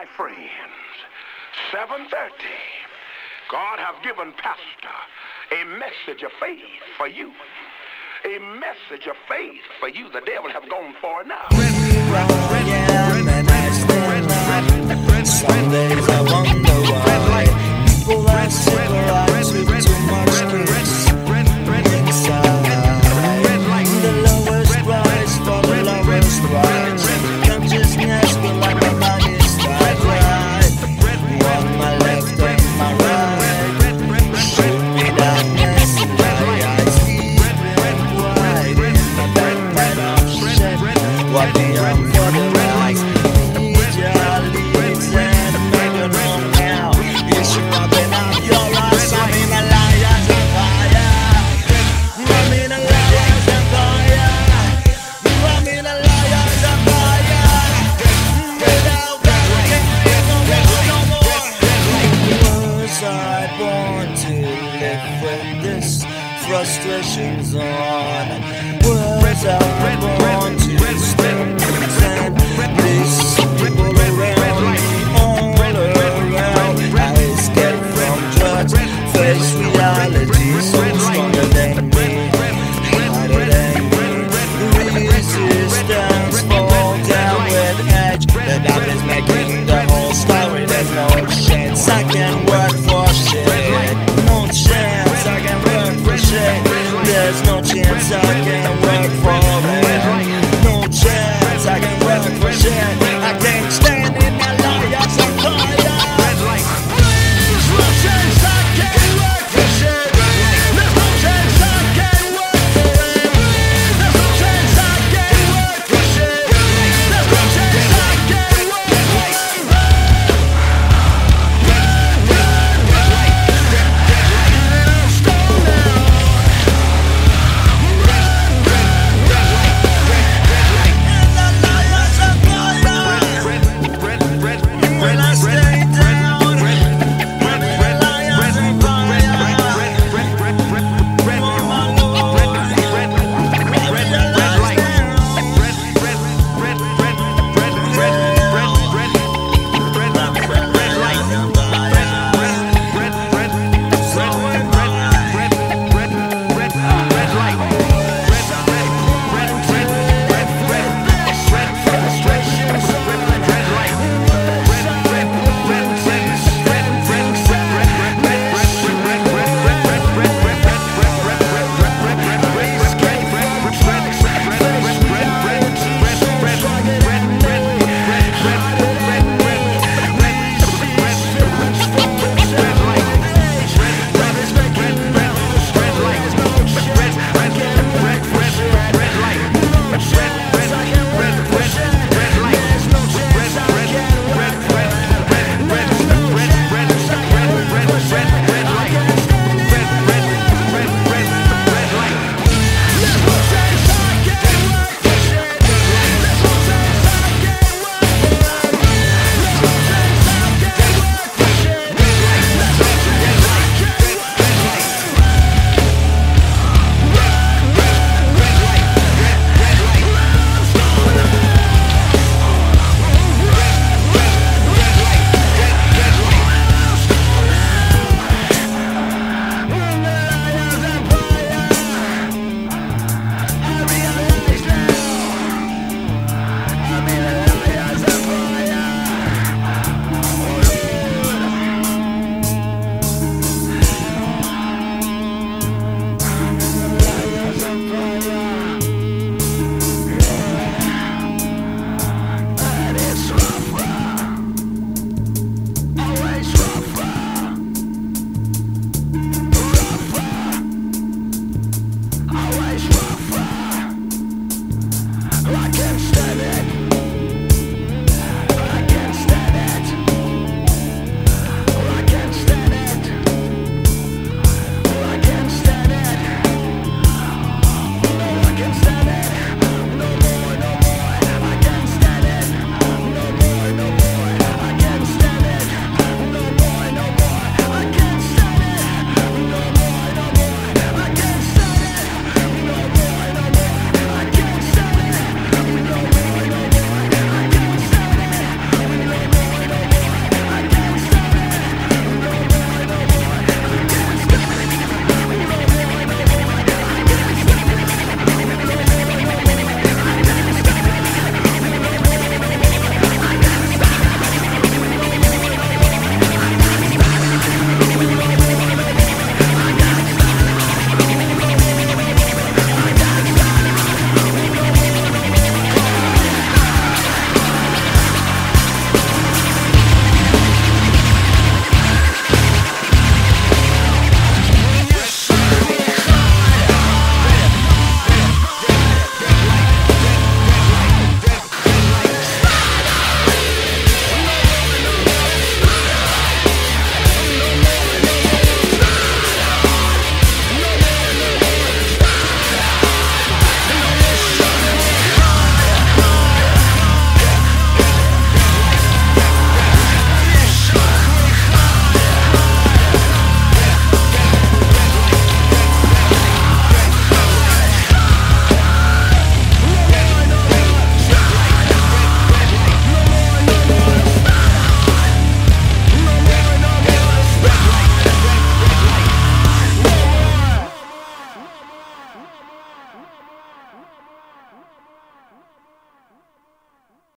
my friends, 7:30, God have given Pastor a message of faith for you. A message of faith for you. The devil have gone for it now. Some days I wonder why people are cigarettes with too much grease inside. The lowest price for the lowest price. Consciousness will like my body start right. On my left and my right. Shoot me down next to my eyes. Deep and wide in the bed of shit. What the hell for the right? Need your leads and make it wrong now. You should open up your eyes. I'm in a liar's empire. I'm in a liar's empire. I'm in a liar's empire. Without that, I can't no more. Was I born to live with this frustrations on